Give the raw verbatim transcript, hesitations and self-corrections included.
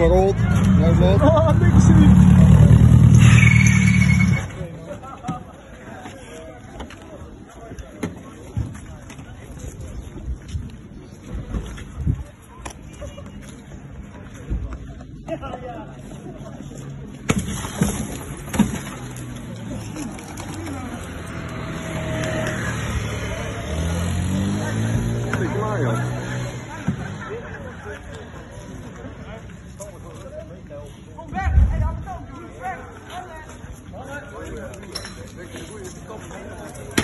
maar op. Nou, wat? Oh, niks zien. Ja, ja. Klaar, joh. Kom weg! Hé, hou het ook, doe het weg!